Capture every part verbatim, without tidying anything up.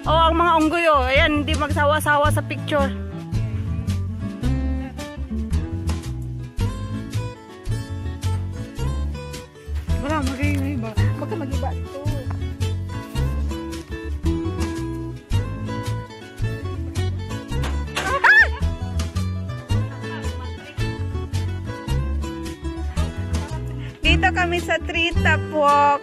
Oh, ang mga unggoy oh. Ayan, hindi magsawa-sawa sa picture. Wala, mag-iba. Baka mag-iba ito. Dito kami sa Treetop Walk.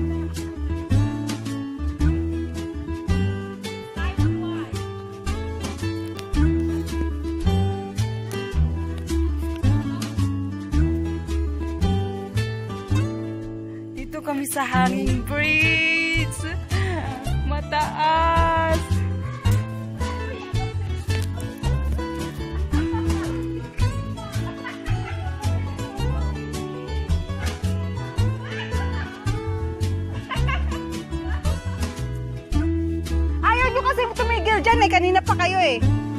Dito kami sa Hanging Bridge. Mataas. Kasi tumigil dyan eh. Kanina pa kayo eh.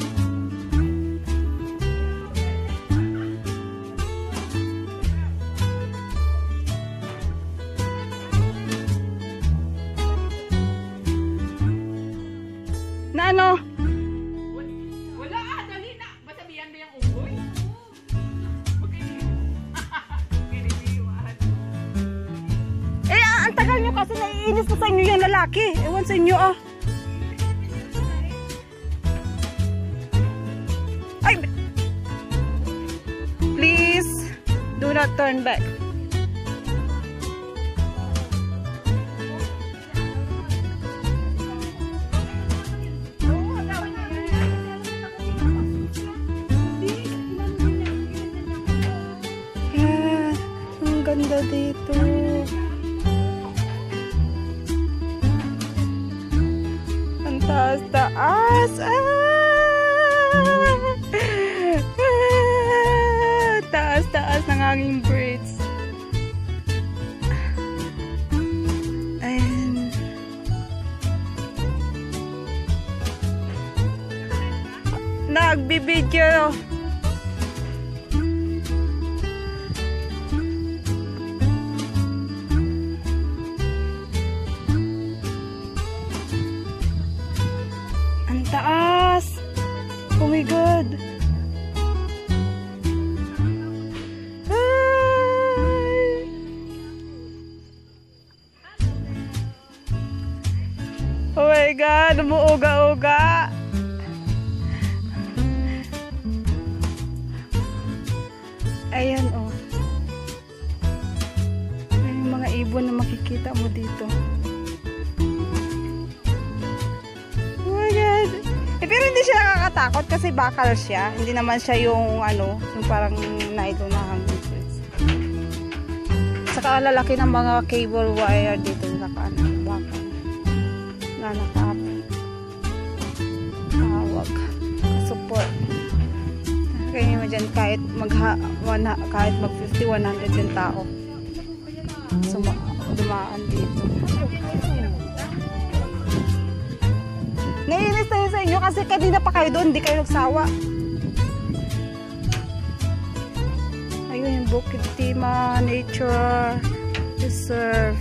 Na ano? Wala ah. Dali na. Masabihan mo yung unggoy? Eh, ang tagal nyo kasi naiinis na sa inyo yung lalaki. Ewan sa inyo ah. Ay! Please, do not turn back. Yeah, ang ganda dito. Ang taas-taas. Ah! Taas-taas ng Hanging Bridge. Ayan. Nagbibideo. Ang taas. Oh my God. Oh my God, umuuga-uga. Ayan oh. Ayan yung mga ibon na makikita mo dito. Oh my God. Eh, pero hindi siya nakakatakot kasi bakal siya. Hindi naman siya yung ano, yung parang nylon na hanging bridge. Saka lalaki ng mga cable wire dito na naka-ano, bakal. Na nakap tawag support kaya mo dyan kahit mag one, kahit mag fifty, one hundred yung tao Suma dumaan dito. Naiinis tayo sa inyo kasi kanina pa kayo doon, hindi kayo nagsawa. Ayun yung Bukid Timah Nature Reserve.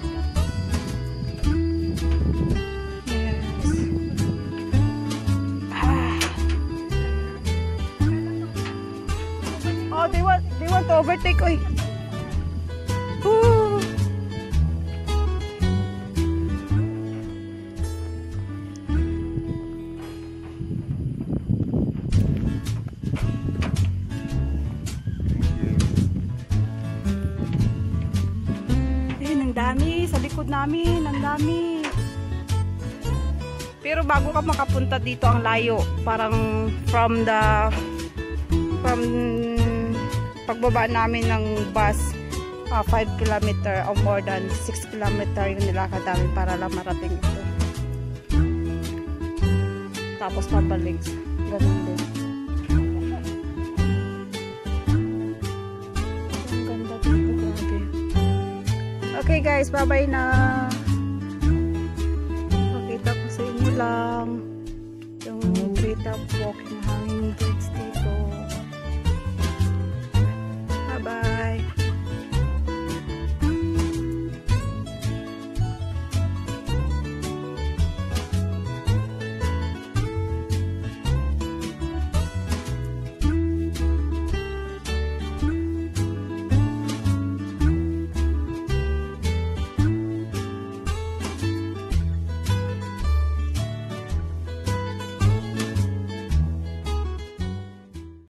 Oh, they want they want to overtake. Oy. Ooh. Eh, ang dami sa likod namin, ang dami. Pero bago ka makapunta dito ang layo, parang from the from pagbaba namin ng bus, uh, five kilometer or more than six kilometer yung nilakad namin para lang marating ito. Tapos pabalik. Ganun din. Ang ganda dito, grabe. Okay guys, bye bye na. Pakita ko sa inyo lang.